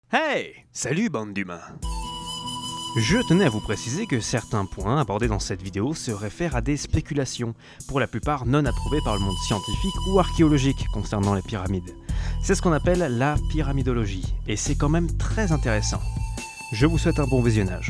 Hey! Salut bande d'humains! Je tenais à vous préciser que certains points abordés dans cette vidéo se réfèrent à des spéculations, pour la plupart non approuvées par le monde scientifique ou archéologique concernant les pyramides. C'est ce qu'on appelle la pyramidologie, et c'est quand même très intéressant. Je vous souhaite un bon visionnage.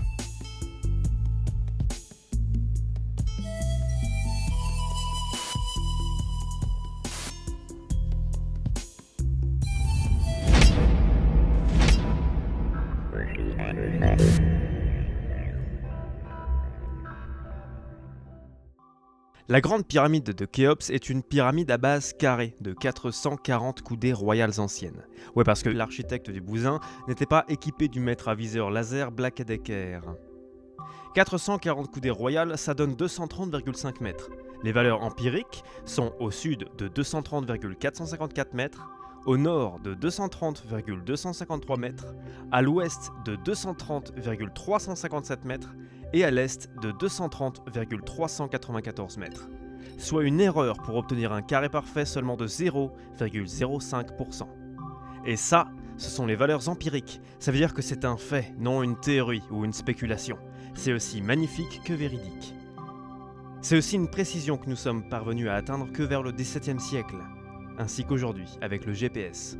La grande pyramide de Khéops est une pyramide à base carrée de 440 coudées royales anciennes. Ouais, parce que l'architecte du Bousin n'était pas équipé du mètre à viseur laser Black & Decker. 440 coudées royales, ça donne 230,5 mètres. Les valeurs empiriques sont au sud de 230,454 mètres, au nord de 230,253 mètres, à l'ouest de 230,357 mètres et à l'est de 230,394 mètres. Soit une erreur pour obtenir un carré parfait seulement de 0,05%. Et ça, ce sont les valeurs empiriques. Ça veut dire que c'est un fait, non une théorie ou une spéculation. C'est aussi magnifique que véridique. C'est aussi une précision que nous sommes parvenus à atteindre que vers le XVIIe siècle, ainsi qu'aujourd'hui avec le GPS.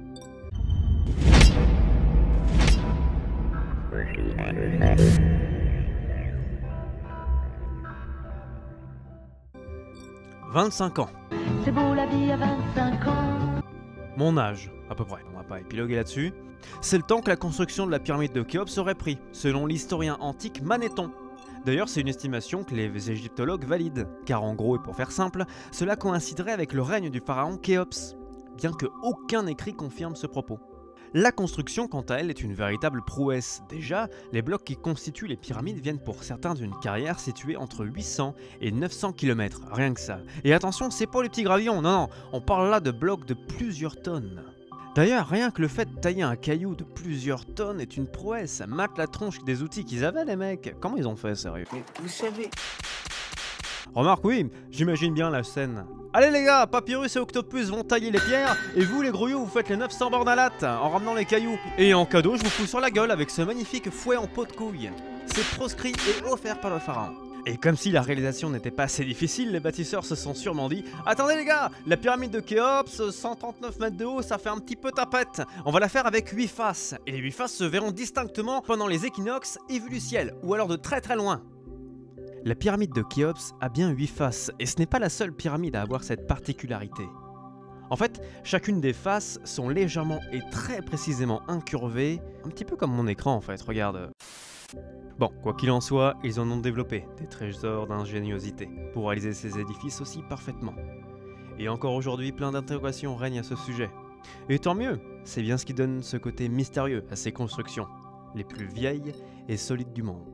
« 25 ans. C'est beau la vie à 25 ans. Mon âge, à peu près, on va pas épiloguer là-dessus. C'est le temps que la construction de la pyramide de Khéops aurait pris, selon l'historien antique Manéthon. D'ailleurs, c'est une estimation que les égyptologues valident, car en gros et pour faire simple, cela coïnciderait avec le règne du pharaon Khéops, bien que aucun écrit confirme ce propos. La construction, quant à elle, est une véritable prouesse. Déjà, les blocs qui constituent les pyramides viennent pour certains d'une carrière située entre 800 et 900 km, rien que ça. Et attention, c'est pas les petits gravillons, non, on parle là de blocs de plusieurs tonnes. D'ailleurs, rien que le fait de tailler un caillou de plusieurs tonnes est une prouesse, ça mate la tronche des outils qu'ils avaient les mecs. Comment ils ont fait, sérieux? Mais vous savez... Remarque, oui, j'imagine bien la scène. Allez les gars, Papyrus et Octopus vont tailler les pierres, et vous les grouillots, vous faites les 900 bornes à latte en ramenant les cailloux. Et en cadeau, je vous fous sur la gueule avec ce magnifique fouet en peau de couille. C'est proscrit et offert par le pharaon. Et comme si la réalisation n'était pas assez difficile, les bâtisseurs se sont sûrement dit « Attendez les gars, la pyramide de Khéops, 139 mètres de haut, ça fait un petit peu tapette. On va la faire avec 8 faces, et les 8 faces se verront distinctement pendant les équinoxes et vues du ciel, ou alors de très très loin. » La pyramide de Khéops a bien 8 faces, et ce n'est pas la seule pyramide à avoir cette particularité. En fait, chacune des faces sont légèrement et très précisément incurvées, un petit peu comme mon écran en fait, regarde. Bon, quoi qu'il en soit, ils en ont développé des trésors d'ingéniosité pour réaliser ces édifices aussi parfaitement. Et encore aujourd'hui, plein d'interrogations règnent à ce sujet. Et tant mieux, c'est bien ce qui donne ce côté mystérieux à ces constructions, les plus vieilles et solides du monde.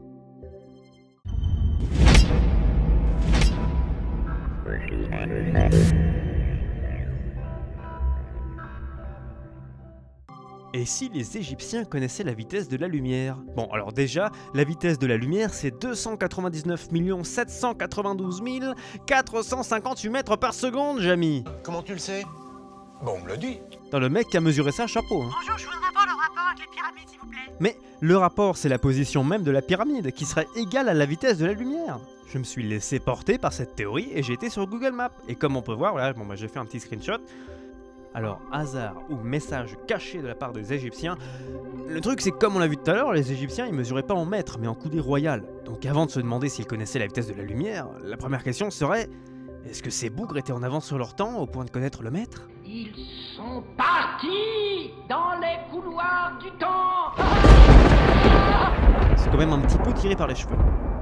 Et si les Égyptiens connaissaient la vitesse de la lumière? Bon, alors déjà, la vitesse de la lumière, c'est 299 792 458 mètres par seconde, Jamy. Comment tu le sais? Bon, on me le dit. Dans le mec qui a mesuré ça, chapeau. Hein. Bonjour, je voudrais voir le rapport avec les pyramides, s'il vous plaît. Mais le rapport, c'est la position même de la pyramide, qui serait égale à la vitesse de la lumière. Je me suis laissé porter par cette théorie et j'ai été sur Google Maps. Et comme on peut voir, voilà, bon, j'ai fait un petit screenshot. Alors, hasard ou message caché de la part des Égyptiens, le truc c'est que comme on l'a vu tout à l'heure, les Égyptiens ils mesuraient pas en mètres mais en coudées royales. Donc avant de se demander s'ils connaissaient la vitesse de la lumière, la première question serait: est-ce que ces bougres étaient en avance sur leur temps au point de connaître le mètre? Ils sont partis dans les couloirs du temps. C'est quand même un petit peu tiré par les cheveux.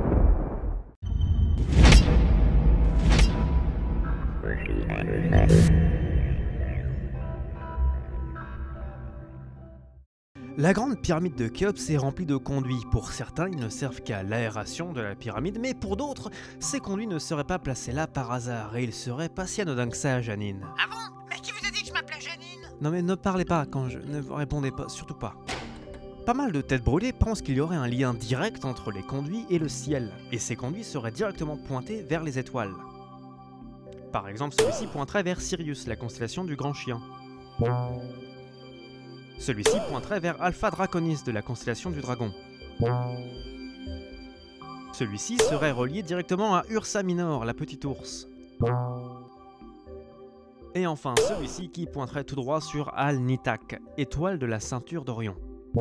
La grande pyramide de Khéops est remplie de conduits. Pour certains, ils ne servent qu'à l'aération de la pyramide, mais pour d'autres, ces conduits ne seraient pas placés là par hasard, et ils seraient pas si anodins que ça, Janine. Ah bon? Mais qui vous a dit que je m'appelais Janine? Non mais ne parlez pas quand je... ne répondez pas, surtout pas. Pas mal de têtes brûlées pensent qu'il y aurait un lien direct entre les conduits et le ciel, et ces conduits seraient directement pointés vers les étoiles. Par exemple, celui-ci pointerait vers Sirius, la constellation du Grand Chien. Celui-ci pointerait vers Alpha Draconis de la constellation du Dragon. Celui-ci serait relié directement à Ursa Minor, la petite ours. Et enfin celui-ci qui pointerait tout droit sur Al-Nitak, étoile de la ceinture d'Orion.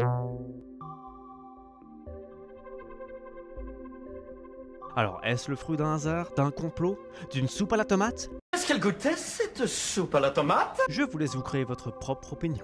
Alors, est-ce le fruit d'un hasard, d'un complot, d'une soupe à la tomate? Est-ce qu'elle goûtait cette soupe à la tomate? Je vous laisse vous créer votre propre opinion.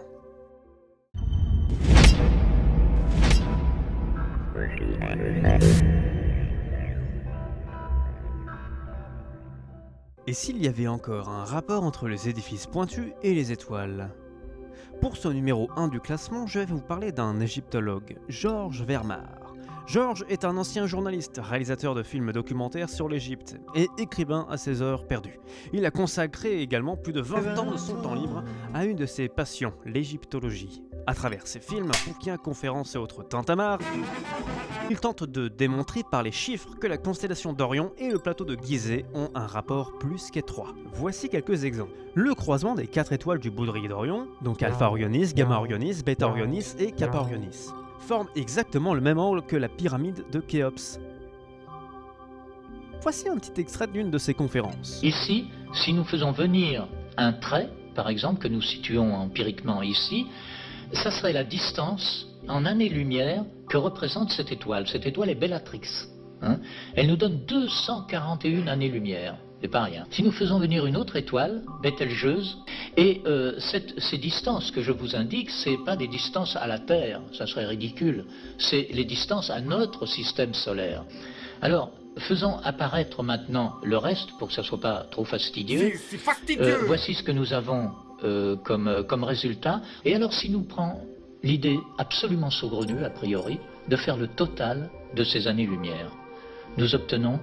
Et s'il y avait encore un rapport entre les édifices pointus et les étoiles? Pour ce numéro 1 du classement, je vais vous parler d'un égyptologue, Georges Vermar. Georges est un ancien journaliste, réalisateur de films documentaires sur l'Égypte et écrivain à ses heures perdues. Il a consacré également plus de 20 ans de son temps libre à une de ses passions, l'égyptologie. À travers ses films, bouquins, conférences et autres tintamarres, il tente de démontrer par les chiffres que la constellation d'Orion et le plateau de Gizeh ont un rapport plus qu'étroit. Voici quelques exemples. Le croisement des 4 étoiles du baudrier d'Orion, donc Alpha Orionis, Gamma Orionis, Beta Orionis et Kappa Orionis, forme exactement le même angle que la pyramide de Khéops. Voici un petit extrait d'une de ses conférences. Ici, si nous faisons venir un trait, par exemple, que nous situons empiriquement ici, ça serait la distance en années-lumière que représente cette étoile. Cette étoile est Bellatrix. Elle nous donne 241 années-lumière. C'est pas rien. Si nous faisons venir une autre étoile, Bételgeuse, et ces distances que je vous indique, c'est pas des distances à la Terre, ça serait ridicule, c'est les distances à notre système solaire. Alors, faisons apparaître maintenant le reste pour que ça soit pas trop fastidieux. C'est fastidieux. Voici ce que nous avons comme résultat. Et alors, si nous prenons l'idée absolument saugrenue, a priori, de faire le total de ces années-lumière, nous obtenons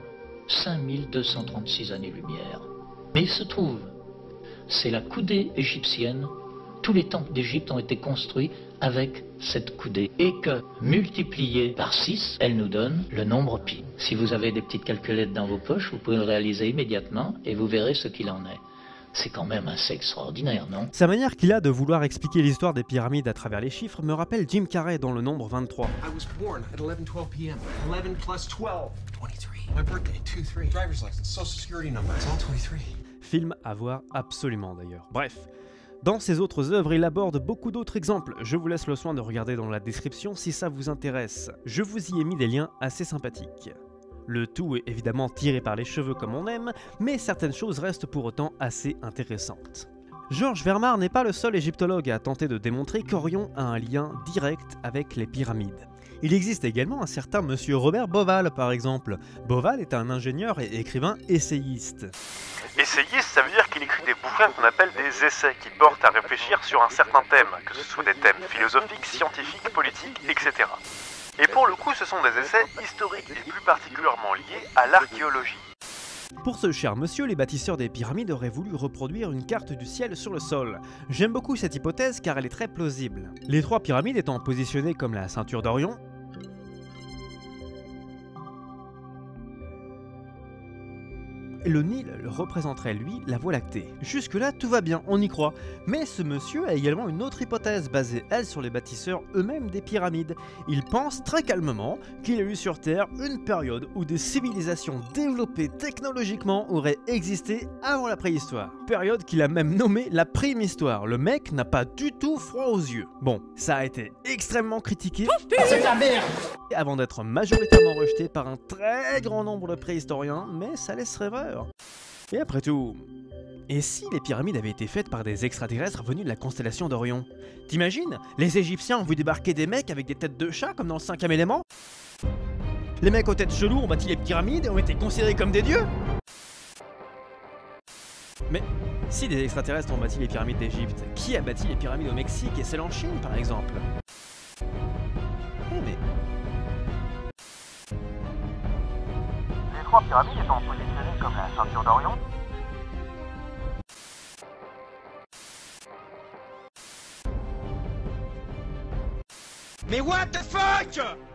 5236 années-lumière. Mais il se trouve, c'est la coudée égyptienne, tous les temples d'Égypte ont été construits avec cette coudée, et que, multipliée par 6, elle nous donne le nombre pi. Si vous avez des petites calculettes dans vos poches, vous pouvez le réaliser immédiatement, et vous verrez ce qu'il en est. C'est quand même assez extraordinaire, non? Sa manière qu'il a de vouloir expliquer l'histoire des pyramides à travers les chiffres me rappelle Jim Carrey dans le nombre 23. I was born at 11:12 p.m. 11 plus 12. 23. My birthday, 2-3. Driver's license, social security number, it's all 23. Film à voir absolument d'ailleurs. Bref. Dans ses autres œuvres, il aborde beaucoup d'autres exemples. Je vous laisse le soin de regarder dans la description si ça vous intéresse. Je vous y ai mis des liens assez sympathiques. Le tout est évidemment tiré par les cheveux comme on aime, mais certaines choses restent pour autant assez intéressantes. Georges Vermar n'est pas le seul égyptologue à tenter de démontrer qu'Orion a un lien direct avec les pyramides. Il existe également un certain monsieur Robert Bauval par exemple. Bauval est un ingénieur et écrivain essayiste. Essayiste, ça veut dire qu'il écrit des bouquins qu'on appelle des essais qui portent à réfléchir sur un certain thème, que ce soit des thèmes philosophiques, scientifiques, politiques, etc. Et pour le coup, ce sont des essais historiques et plus particulièrement liés à l'archéologie. Pour ce cher monsieur, les bâtisseurs des pyramides auraient voulu reproduire une carte du ciel sur le sol. J'aime beaucoup cette hypothèse car elle est très plausible. Les 3 pyramides étant positionnées comme la ceinture d'Orion, le Nil représenterait lui la Voie lactée. Jusque là tout va bien, on y croit. Mais ce monsieur a également une autre hypothèse basée elle sur les bâtisseurs eux-mêmes des pyramides. Il pense très calmement qu'il y a eu sur Terre une période où des civilisations développées technologiquement auraient existé avant la préhistoire. Période qu'il a même nommée la prime-histoire. Le mec n'a pas du tout froid aux yeux. Bon, ça a été extrêmement critiqué. C'est de la merde. Avant d'être majoritairement rejeté par un très grand nombre de préhistoriens, mais ça laisse rêveur. Et après tout, et si les pyramides avaient été faites par des extraterrestres venus de la constellation d'Orion? T'imagines? Les Égyptiens ont vu débarquer des mecs avec des têtes de chat comme dans le 5e élément? Les mecs aux têtes cheloues ont bâti les pyramides et ont été considérés comme des dieux? Mais si des extraterrestres ont bâti les pyramides d'Égypte, qui a bâti les pyramides au Mexique et celles en Chine par exemple? Mais... Les 3 pyramides étant positionnées comme la ceinture d'Orion, Mais what the fuck?